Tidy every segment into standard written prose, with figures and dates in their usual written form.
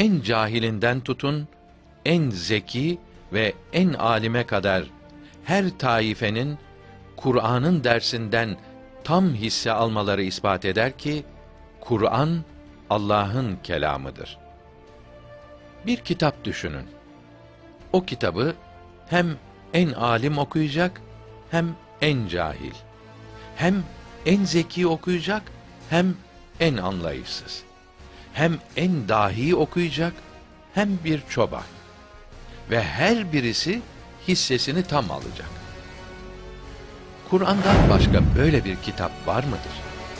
en cahilinden tutun, en zeki ve en alime kadar her taifenin Kur'an'ın dersinden tam hisse almaları ispat eder ki, Kur'an Allah'ın kelamıdır. Bir kitap düşünün. O kitabı hem en alim okuyacak, hem en cahil. Hem en zeki okuyacak, hem en anlayışsız. Hem en dahi okuyacak, hem bir çoban. Ve her birisi hissesini tam alacak. Kur'an'dan başka böyle bir kitap var mıdır?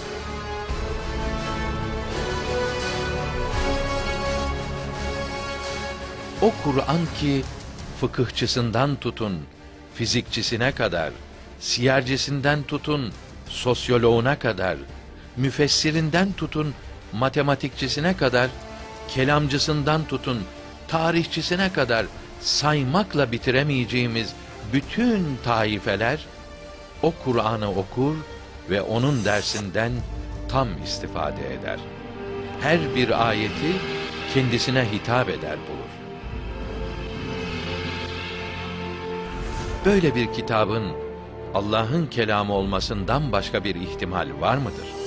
O Kur'an ki, fıkıhçısından tutun, fizikçisine kadar, siyercisinden tutun, sosyoloğuna kadar, müfessirinden tutun, matematikçisine kadar, kelamcısından tutun, tarihçisine kadar saymakla bitiremeyeceğimiz bütün taifeler, o Kur'an'ı okur ve onun dersinden tam istifade eder. Her bir ayeti kendisine hitap eder bulur. Böyle bir kitabın Allah'ın kelamı olmasından başka bir ihtimal var mıdır?